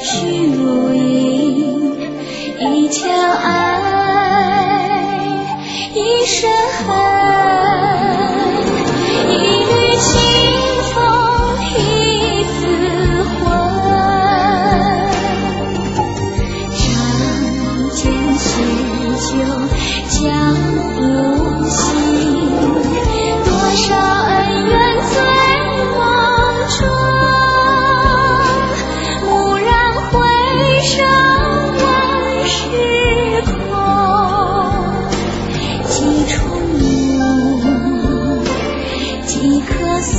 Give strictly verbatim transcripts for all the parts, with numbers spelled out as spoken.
须如影，一腔爱，一身恨，一缕清风，一丝魂，仗剑血酒江湖行，多少恩怨醉梦中，蓦然回首问时空，几重梦，几棵松，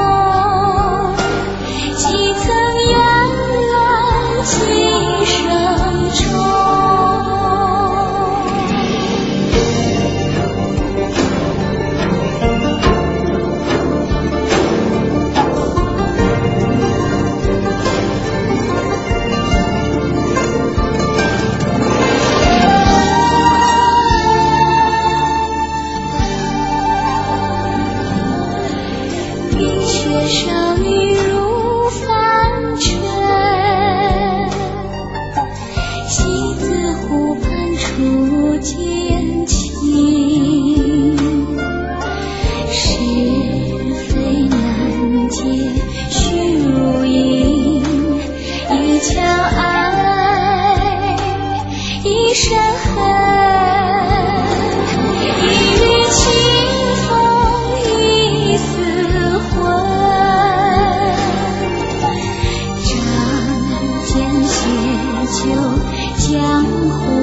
几层缘乱，几声钟。冰雪少女入凡尘，西子湖畔初见情，是非难解须如影，一腔爱，一身恨，一缕清风，一丝魂，仗剑血酒江湖